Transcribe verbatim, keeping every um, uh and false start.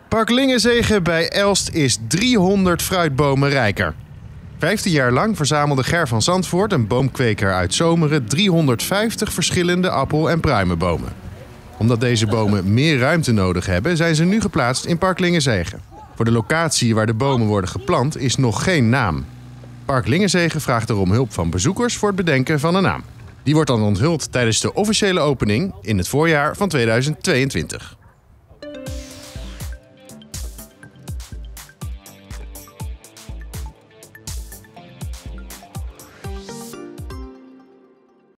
Park Lingenzegen bij Elst is driehonderd fruitbomen rijker. Vijftien jaar lang verzamelde Ger van Zandvoort, een boomkweker uit Zomeren, driehonderdvijftig verschillende appel- en pruimenbomen. Omdat deze bomen meer ruimte nodig hebben, zijn ze nu geplaatst in Park Lingenzegen. Voor de locatie waar de bomen worden geplant is nog geen naam. Park Lingenzegen vraagt erom hulp van bezoekers voor het bedenken van een naam. Die wordt dan onthuld tijdens de officiële opening in het voorjaar van tweeduizend tweeëntwintig.